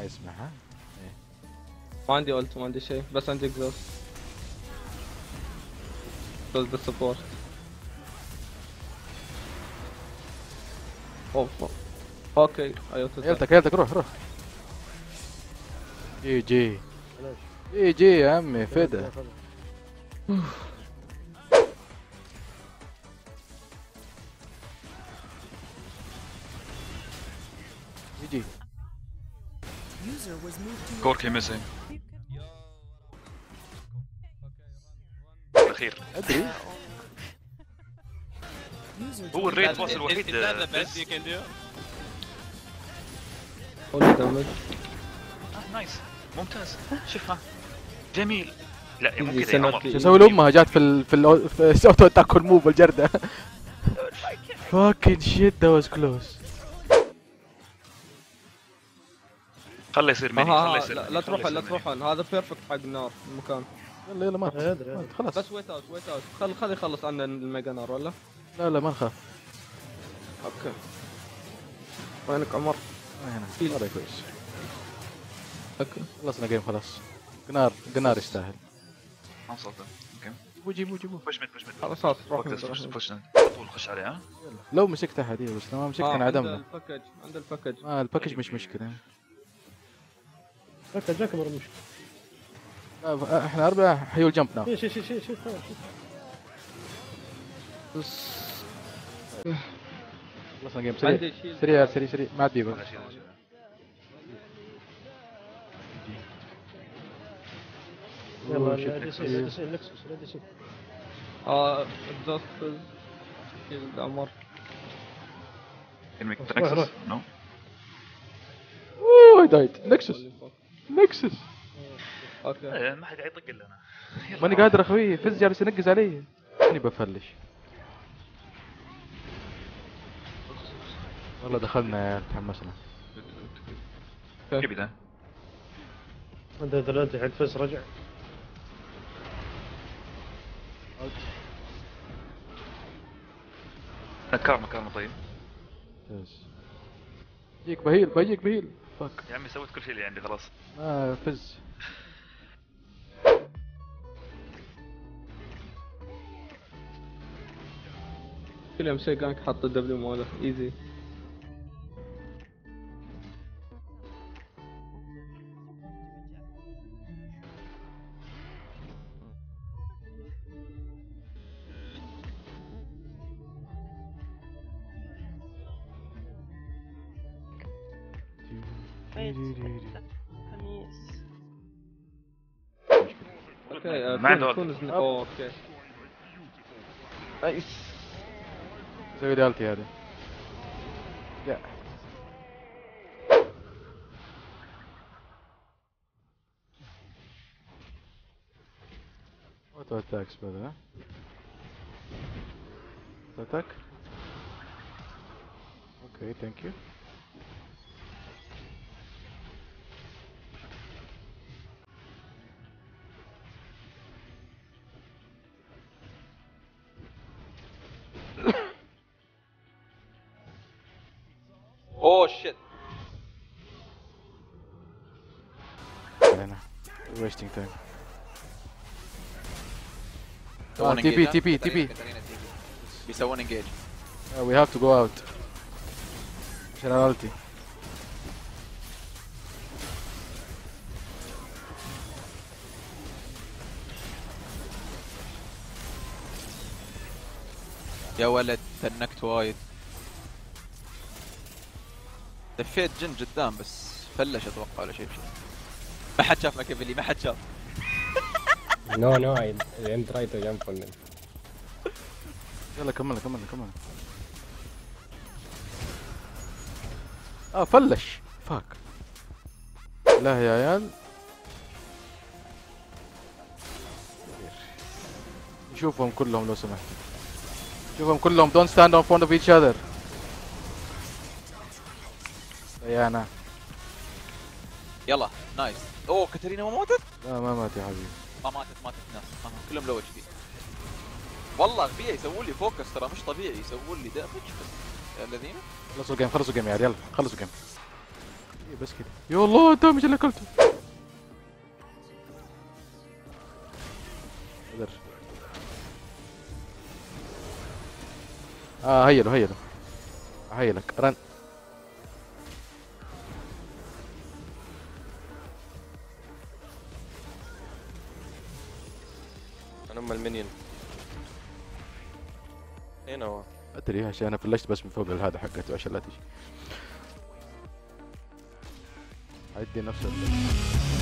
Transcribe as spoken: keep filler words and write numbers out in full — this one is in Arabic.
اسمع ها. ما عندي ألت ما عندي شيء بس عندي اكزوست. بس بالسبورت. اوف اوكي ايوه يلتك يلتك روح روح. جي جي جي جي يا عمي فدا. يجي كوركي ميسنج الاخير. ادري هو الريد باص الوحيد. نايس ممتاز. شوفها جميل. لا مو كذا يا عمر. شو اسوي لامها جات في ال في ال في الاوتو اتاك موف الجرده. فاكين شيت ذات واز كلوز. خله يصير ميني خله يصير. لا تروحون لا تروحون هذا بيرفكت حق النار المكان. يلا يلا ما خلاص بس ويت اوت ويت اوت خل خلي يخلص عنا الميجا نار ولا؟ لا لا ما نخاف. اوكي وينك عمر؟ هنا والله كويس. اوكي خلصنا جيم خلاص. قنار قنار يستاهل. ما وصلت. اوكي جيبوه جيبوه جيبوه. بوش ميد بوش ميد. خلاص خلاص روح فوكس بوش بوش طول خش عليه ها. لو مسكت احد بس لو ما مسكت انعدمنا. عند الباكج عند الباكج. اه الباكج مش مشكله. باكج اكبر مشكله. لا احنا اربعه حيو الجمب ناو. شي شي شي شي خلصنا جيم سريع سريع سريع سريع ما عاد بيبقى. يلا نكسس نكسس نكسس. اه اكزوست شيلد عمر. انك تنكسس نو. اوه دايت نكسس نكسس. اوكي ما حد يطق الا انا. ماني قادر اخوي فز جالس ينقز علي. ماني بفلش. والله دخلنا يا تحمسنا. كيف ده؟ عنده ثلاثة حق فز رجع. كارما كارما طيب. بيجيك بهيل بيجيك بهيل. فك يا عمي سويت كل شيء اللي عندي خلاص. آه فز. كل يوم شيء كانك حاط الدبليو ماله ايزي. اوكي ما عنده كون اوكي نايس. سوي لي التي هذا. لا اوتو اتاكس بدل. اتاك اوكي ثانك يو. اوه شيت. انا wasting time. تي بي تي بي تي بي بيسوون انجيج. we have to go out عشان الالتي. يا ولد تنكت وايد. دفيت جن قدام بس فلش اتوقع ولا شيء شيء. ما حد شاف ماكيافيلي ما حد شاف. نو نو اي ام تراي تو جامب فول. يلا كمل كمل كمل. اه فلش فاك. لا يا عيال شوفهم كلهم لو سمحت. شوفهم كلهم don't stand in front of each other. يا انا يلا نايس. اوه كاترينا ما ماتت؟ لا ما مات يا حبيبي. ما ماتت ماتت ناس. آه. كلهم لو اتش بي. والله اغبياء يسوون لي فوكس ترى مش طبيعي يسوون لي دامج بس يا الذين. خلصوا الجيم خلصوا الجيم يا عيال يلا خلصوا الجيم. إيه بس كده. يا الله الدامج اللي اكلته. قدر. اه هيله هيله. هيلك رن. انا ام المنيون. هنا هو. ادري عشان انا فلشت بس من فوق هذا حقته عشان لا تجي. عدي نفس ال